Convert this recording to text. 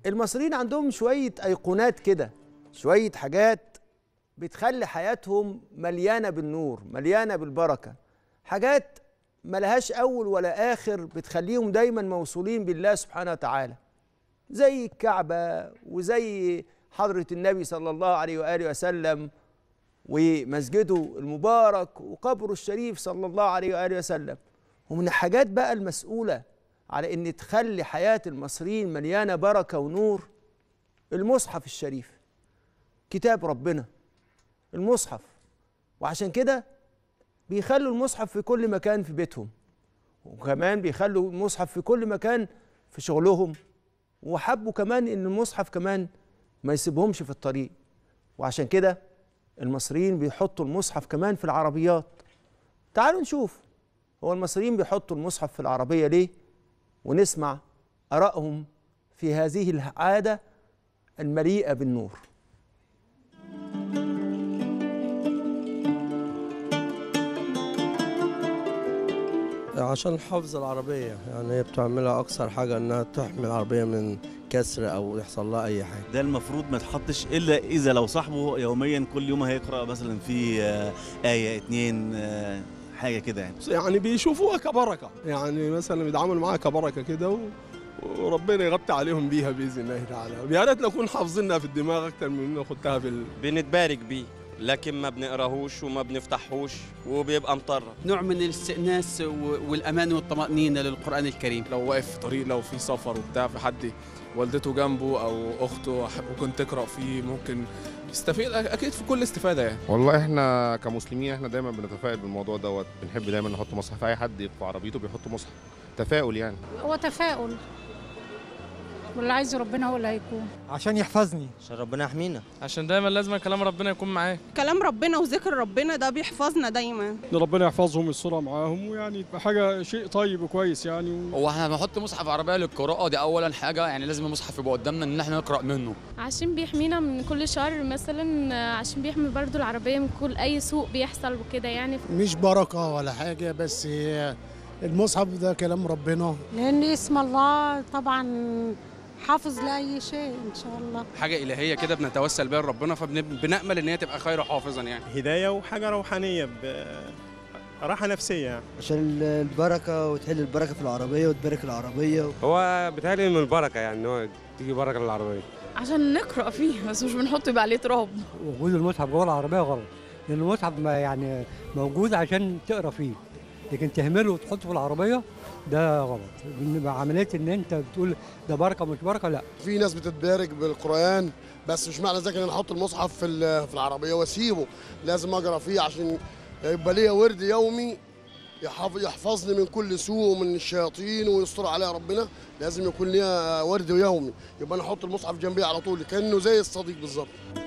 المصريين عندهم شوية أيقونات كده، شوية حاجات بتخلي حياتهم مليانة بالنور، مليانة بالبركة، حاجات ملهاش أول ولا آخر، بتخليهم دايما موصولين بالله سبحانه وتعالى، زي الكعبة وزي حضرة النبي صلى الله عليه وآله وسلم ومسجده المبارك وقبره الشريف صلى الله عليه وآله وسلم. ومن الحاجات بقى المسؤولة على أن تخلي حياة المصريين مليانة بركة ونور المصحف الشريف، كتاب ربنا المصحف. وعشان كده بيخلوا المصحف في كل مكان في بيتهم، وكمان بيخلوا المصحف في كل مكان في شغلهم، وحبوا كمان ان المصحف كمان ما يسيبهمش في الطريق. وعشان كده المصريين بيحطوا المصحف كمان في العربيات. تعالوا نشوف هو المصريين بيحطوا المصحف في العربية ليه، ونسمع آرائهم في هذه العادة المليئة بالنور. عشان حفظ العربية، يعني هي بتعملها أكثر حاجة إنها تحمي العربية من كسر أو يحصل لها أي حاجة. ده المفروض ما تحطش إلا إذا لو صاحبه يوميا كل يوم هيقرأ مثلا في آية 2 حاجة كده يعني بيشوفوها كبركة، يعني مثلا بيتعاملوا معاها كبركة كده وربنا يغطي عليهم بيها بإذن الله تعالى. يا ريت نكون حافظينها في الدماغ أكتر من إنه ناخدها بنتبارك بيه، لكن ما بنقراهوش وما بنفتحوش وبيبقى مطرة. نوع من الاستئناس والأمان والطمأنينة للقرآن الكريم. لو واقف في طريق، لو في سفر وبتاع، في حد والدته جنبه أو أخته وكنت تقرأ فيه، ممكن يستفيد أكيد في كل استفادة يعني. والله إحنا كمسلمين إحنا دايما بنتفائل بالموضوع دوت، بنحب دايما نحط مصحف. أي حد في عربيته بيحط مصحف، تفاؤل يعني. هو تفاؤل، واللي عايزه ربنا هو اللي هيكون. عشان يحفظني، عشان ربنا يحمينا، عشان دايما لازم كلام ربنا يكون معاه. كلام ربنا وذكر ربنا ده بيحفظنا دايما، ان ربنا يحفظهم الصورة معاهم، ويعني تبقى حاجة شيء طيب وكويس يعني. هو احنا بنحط مصحف عربية للقراءة، دي أولا حاجة، يعني لازم المصحف يبقى قدامنا إن احنا نقرأ منه. عشان بيحمينا من كل شر مثلا، عشان بيحمي برضو العربية من كل أي سوء بيحصل وكده يعني. مش بركة ولا حاجة، بس المصحف ده كلام ربنا، لأن اسم الله طبعا حافظ لأي شيء إن شاء الله. حاجة إلهية كده بنتوسل بيها لربنا، فبنأمل إن هي تبقى خير حافظا يعني. هداية وحاجة روحانية راحة نفسية يعني. عشان البركة، وتحل البركة في العربية وتبارك العربية. هو بيتهيألي من البركة يعني، إن هو تيجي بركة للعربية. عشان نقرأ فيه، بس مش بنحط يبقى عليه تراب. وجود المصحف جوه العربية غلط، لأن المصحف يعني موجود عشان تقرأ فيه، لكن تهمله وتحطه في العربية ده غلط. عمليه ان انت بتقول ده بركه مش بركه، لا. في ناس بتتبارك بالقران، بس مش معنى ذلك ان انا احط المصحف في العربيه واسيبه، لازم اقرا فيه عشان يبقى ليا ورد يومي يحفظني من كل سوء ومن الشياطين ويستر عليها ربنا. لازم يكون ليا ورد يومي، يبقى انا احط المصحف جنبي على طول كانه زي الصديق بالظبط.